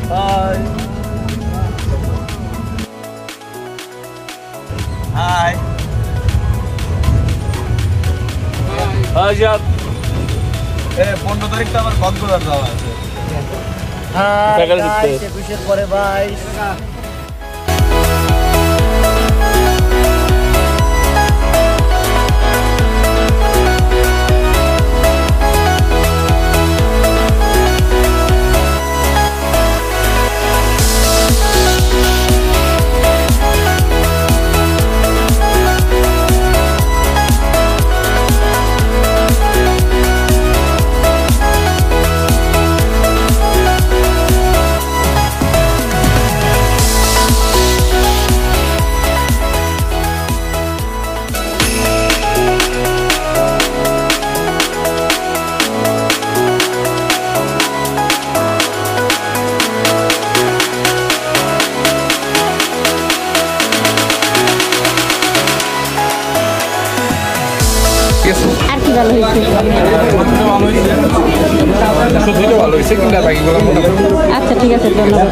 Bye. Hi. Hi, Jab. 15 তারিখ তো আমার কক্সবাজার যাওয়া আছে। হ্যাঁ, 21 পরে বাই। আর কি ভালো হয়েছে? আচ্ছা ঠিক আছে, ধন্যবাদ।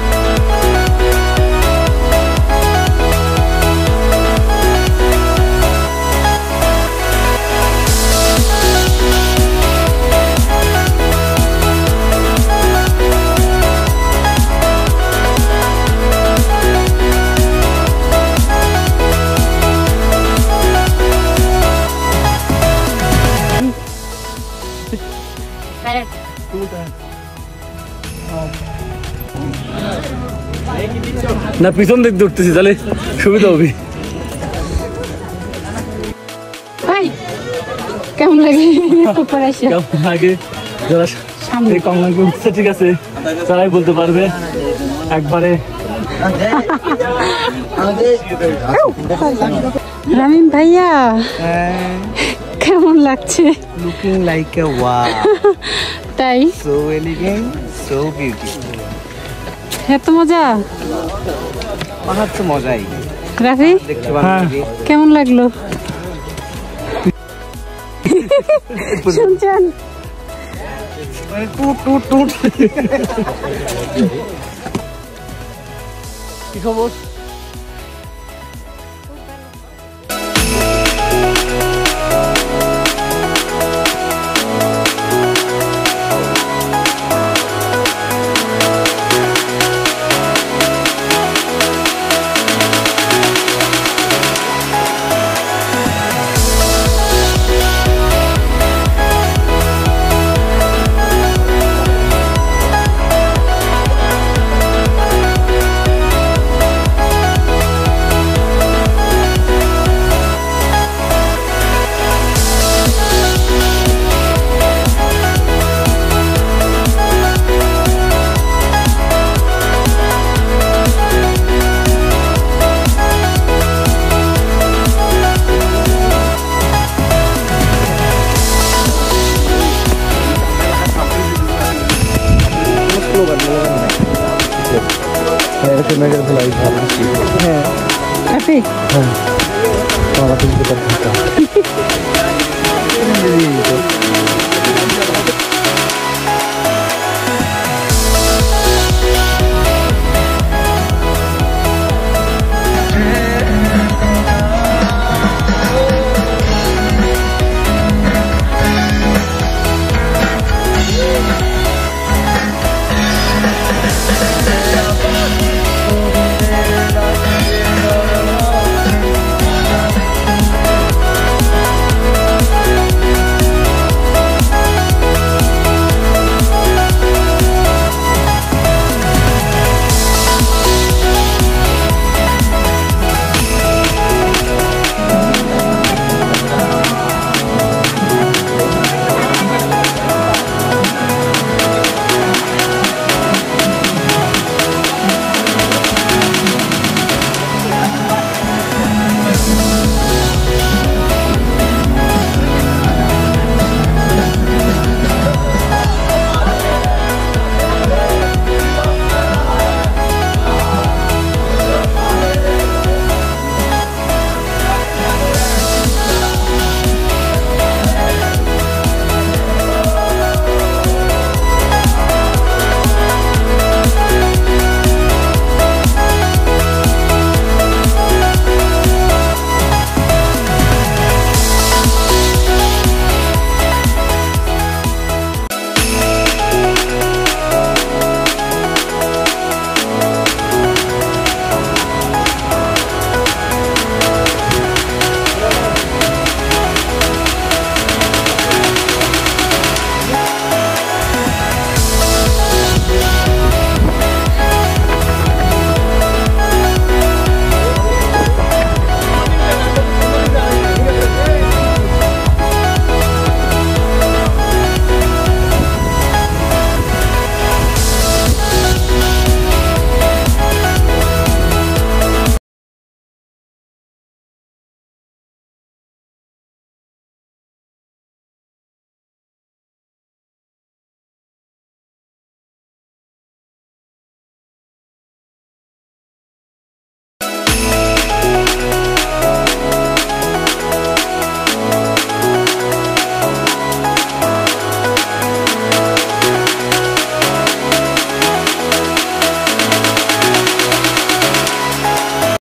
না পিছন দিক দৌড়তেছি তাহলে সুবিধা হবে। কেমন লাগে? কেমন লাগে যারা সামনে কমলাকে উঠছে ঠিক আছে তারাই বলতে পারবে একবারে। রামিম ভাইয়া কেমন লাগছে? Looking like a wow. তাই So elegant, so beautiful. এত মজা? আমার তো মজাই। রাফি দেখতে ভালো লাগে। কেমন লাগলো? শুনছেন? টুট টুট টুট। কি খবর? হ্যাঁ